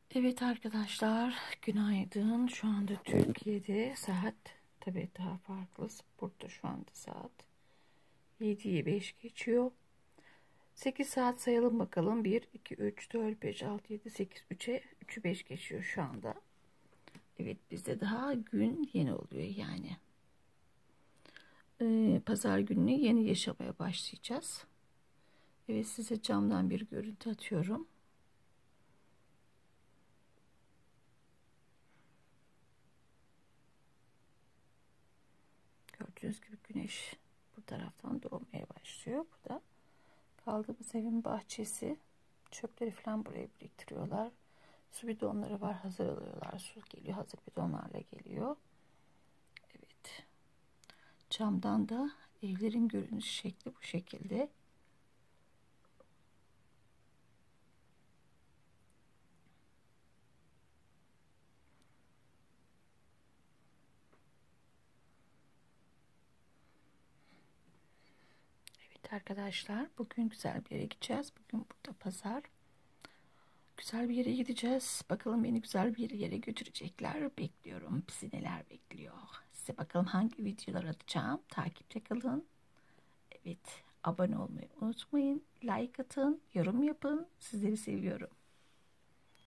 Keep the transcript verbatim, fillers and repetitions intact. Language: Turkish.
Evet arkadaşlar, günaydın. Şu anda Türkiye'de saat tabii daha farklı. Burada şu anda saat yediyi beş geçiyor. sekiz saat sayalım bakalım. bir, iki, üç, dört, beş, altı, yedi, sekiz, üçe üçü beş geçiyor şu anda. Evet, bizde daha gün yeni oluyor yani. Ee, pazar gününü yeni yaşamaya başlayacağız. Evet, size camdan bir görüntü atıyorum. Gördüğünüz gibi güneş bu taraftan doğmaya başlıyor. Bu da kaldığımız evin bahçesi. Çöpleri falan buraya biriktiriyorlar. Su bidonları var, hazır alıyorlar. Su geliyor, hazır bidonlarla geliyor. Evet. Camdan da evlerin görünüş şekli bu şekilde. Evet arkadaşlar, bugün güzel bir yere gideceğiz. Bugün burada pazar. Güzel bir yere gideceğiz. Bakalım beni güzel bir yere götürecekler. Bekliyorum. Bizi neler bekliyor. Size bakalım hangi videolar atacağım. Takipte kalın. Evet, abone olmayı unutmayın. Like atın, yorum yapın. Sizleri seviyorum.